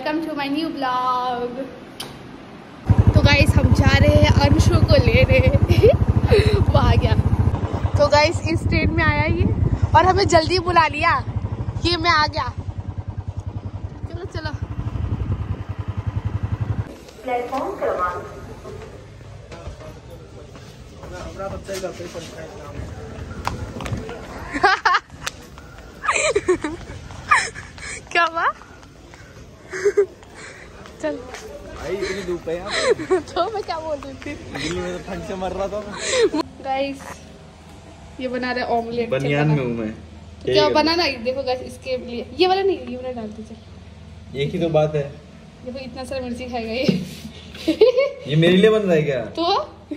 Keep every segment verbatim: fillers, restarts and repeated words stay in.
Welcome to my new blog. तो guys हम जा रहे हैं अंशु को लेने। वो आ गया। तो गाइस इस ट्रेन में आया ये और हमें जल्दी बुला लिया कि मैं आ गया। चलो चलो प्लेटफॉर्म क्रमांक क्या हुआ? चल भाई इतनी धूप है यहाँ तो मैं क्या बोल रही थी, दिल्ली में तो ठंड से मर रहा था। गाइस ये बना रहे ऑमलेट। बनियान में हूँ मैं। क्या बनाना है देखो गाइस, इसके लिए ये वाला नहीं, ये वाला डाल दीजिए। एक ही तो बात है। देखो इतना सारा मिर्ची खाएगा ये। ये मेरे लिए बन रहा है क्या? तो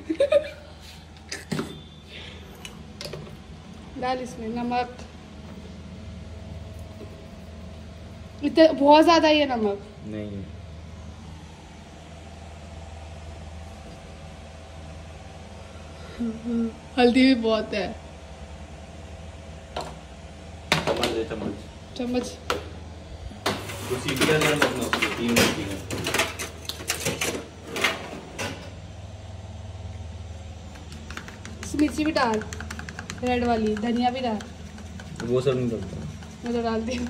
डाल इसमें नमक, इतना बहुत ज्यादा ही है नमक। नहीं हल्दी भी बहुत है। चम्मच दे चम्मच चम्मच तो सीटी का ध्यान रखना उसको, तीन सीटी का। मिर्ची भी डाल, रेड वाली, धनिया भी डाल। वो सब नहीं डलता, मैं तो डाल दी।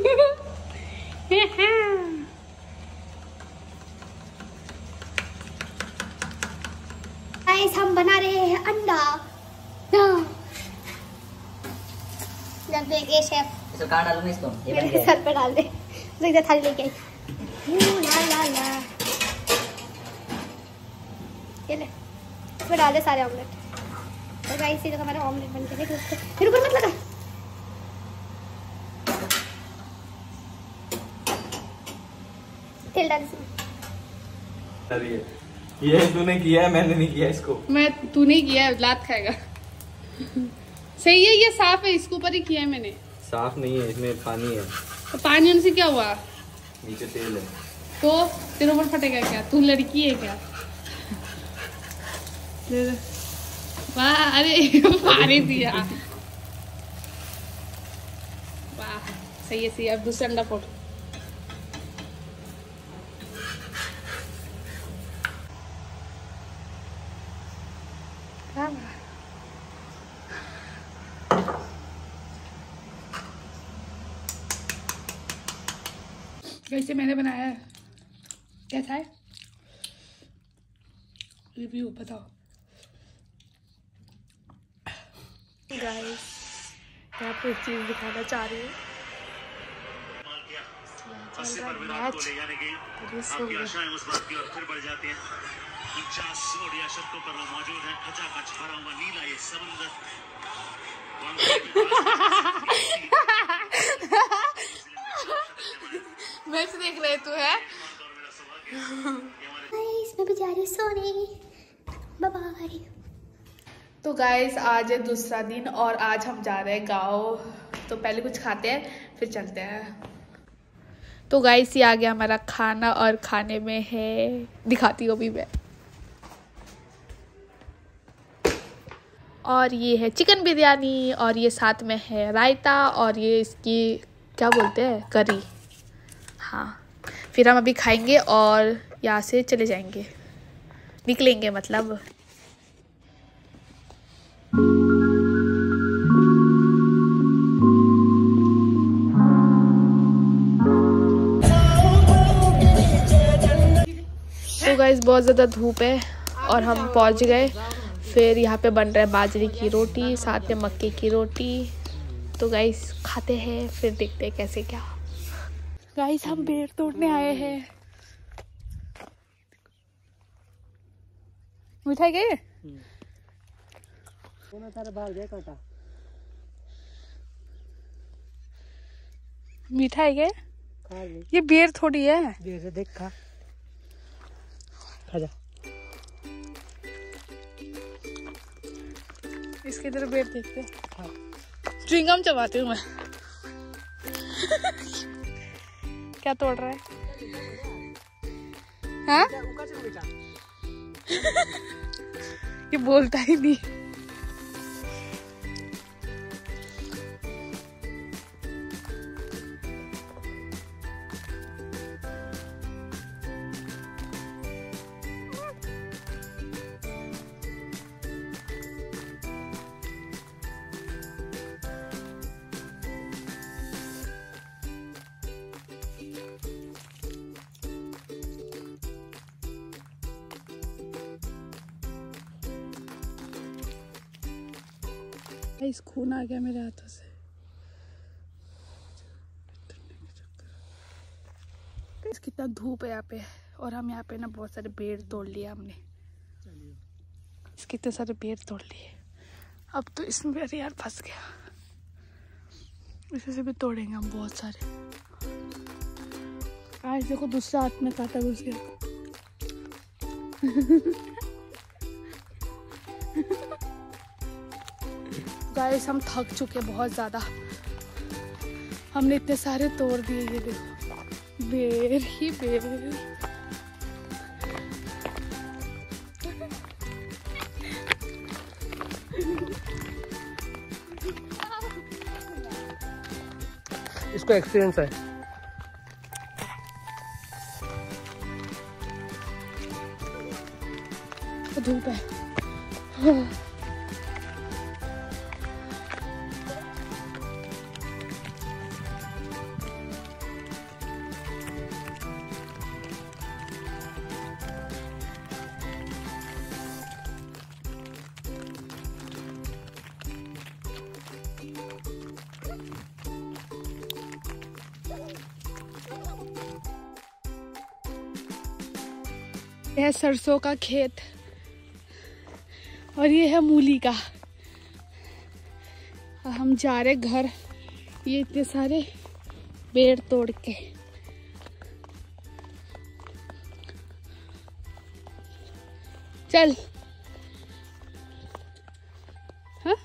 गाइस हम बना रहे हैं अंडा। जब देखिए शेफ इसको कहाँ डालूं मैं इसको? ये बन मेरे गया। सर पे डाल दे। तो इधर थाली लेके आई। ला ला ला। ये ले, इसमें डाल दे सारे ऑमलेट। तो गाइस ये जो हमारा ऑमलेट बन गया, देखो उसको फिर ऊपर मत लगा। तेल डाल इसमें। अरे ये ये तूने किया है, मैंने नहीं किया इसको। मैं तूने किया है, लात खाएगा। सही है, ये साफ है, इसके ऊपर ही किया है मैंने। साफ नहीं है, इसमें पानी है। तो पानी उनसे क्या हुआ? नीचे तेल है। तो तेरे ऊपर फटेगा क्या? तू लड़की है क्या? वाह, अरे पानी दिया। वाह सही है, सही है। अब दूसरा अंडा फोड़। वैसे मैंने बनाया है, कैसा है? रिव्यू बताओ गाइस। मैं आपको एक चीज दिखाना चाह रही हूँ। चल रहा है मैच, तो सो गया। उस बात की ओर फिर बढ़ जाती हैं। उनचास ओडिया शर्तों पर वो मौजूद है। खचाखच भरा हुआ नीला ये समंदर। मैच देख रहे तू है? गाइस मैं भी जा रही हूँ सोने। Bye bye. तो गाइस आज है दूसरा दिन और आज हम जा रहे हैं गाँव। तो पहले कुछ खाते हैं फिर चलते हैं। तो गाइस ये आ गया हमारा खाना और खाने में है, दिखाती हूँ अभी मैं। और ये है चिकन बिरयानी और ये साथ में है रायता और ये इसकी क्या बोलते हैं, करी। हाँ फिर हम अभी खाएंगे और यहाँ से चले जाएंगे, निकलेंगे मतलब। तो गाइस बहुत ज़्यादा धूप है और हम पहुँच गए। फिर यहाँ पे बन रहा है बाजरे की रोटी, साथ में मक्के की रोटी। तो गाइस खाते हैं फिर देखते हैं कैसे क्या। गाइस हम बेर तोड़ने आए हैं। मिठाई गए? मिठाई गए? ये बेर थोड़ी है। बेर देख खा खा जा। इसकी तरफ बेर देखते हैं। च्युइंगम चबाती हूँ मैं। क्या तोड़ रहा है? हाँ? ये बोलता ही नहीं। गाइस खून आ गया मेरे हाथों से। कितना धूप है यहाँ पे, और हम यहाँ पे ना बहुत सारे पेड़ तोड़ लिए हमने, कितने सारे पेड़ तोड़ लिए। अब तो इसमें अरे यार फंस गया, इसे से भी तोड़ेंगे हम बहुत सारे। आज देखो दूसरा हाथ में कांटा घुस गया। गाइस हम थक चुके बहुत ज्यादा, हमने इतने सारे तोड़ दिए। ये देखो बेर ही बेर। इसको एक्सपीरियंस है। धूप है। यह सरसों का खेत और ये है मूली का। हम जा रहे घर, ये इतने सारे पेड़ तोड़ के। चल हाँ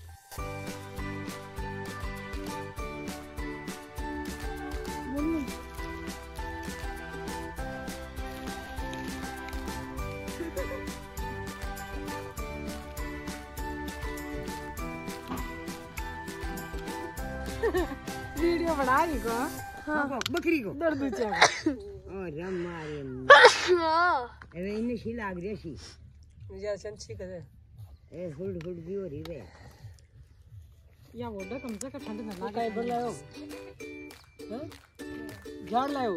वीडियो बना रही को। हाँ बकरी को दर्द चल और हमारे हाँ अबे इन्हें शी लाग रही शी मुझे अच्छी कर ए फुल फुल भी हो रही है या बोल कम से कम ठंड ना लगे। काय बोल लायो हैं झाड़ लायो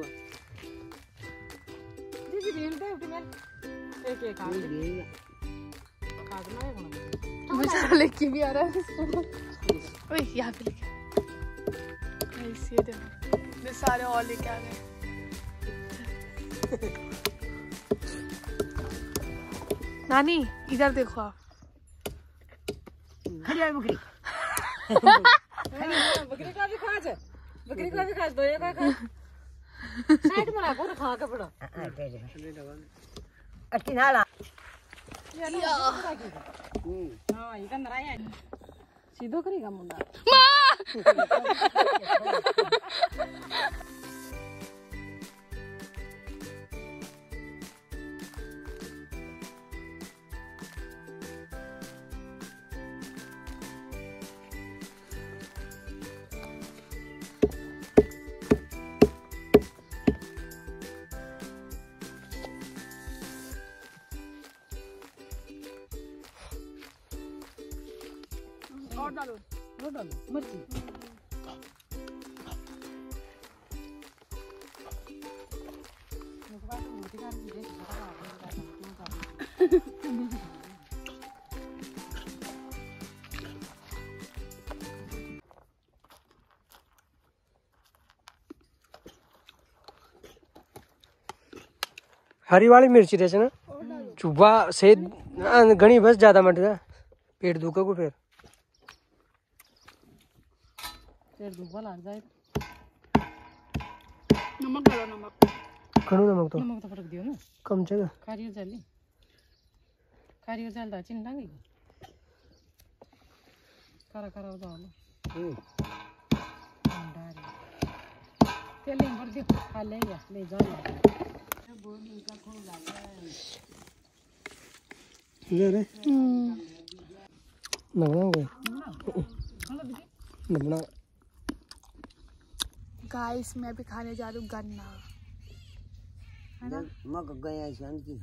जी जी बेल दे उठे एक एक काट दे काटना है कौन मुझे लेके भी आ रहा है। ओए यहाँ पे लेके ये देखो ये सारे और लेके आ गए। नानी इधर देखो आप। हरिया बकरी बकरी का भी खाज है, बकरी का भी खाज दो एक का साइड में रखो तो खा के पड़ा अच्छी ना ला हां ये कंदरा है सीधो करेगा मुंडा। और डालो और डालो मिर्ची हरी वाली मिर्ची रहते ना चुबा से घनी बस ज्यादा मट जा पेट दुखा को फिर पेट दुखा लग जाए। नमक डालो नमक खड़ो नमक तो नमक तो फटक दियो ना कम जगह खारी और जल्दी खारी और जल्दा चिन डांगी करा करा हो जाओ हम्म डाल तेल भर दे खा ले या ले जाओ ये रे लगना होगा लगना। गाइस मैं भी खाने जा रही हूँ गन्ना है ना। मग गया शांति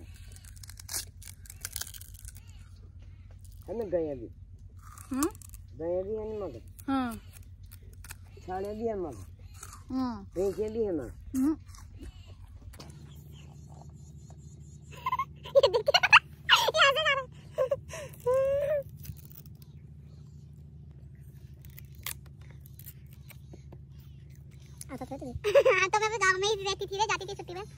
है ना गया भी हम्म गया भी है ना मग हाँ छाले भी है मग हम्म पेचे भी है मग हम्म तो मैं गाँव में ही रहती थी, जाती थी छुट्टी में।